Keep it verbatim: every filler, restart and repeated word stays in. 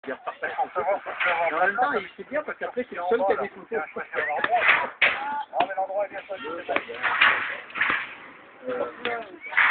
Il repartage en photo. Et en même temps, c'est bien parce qu'après, c'est le seul qui a des photos. Ah, mais l'endroit est bien choisi.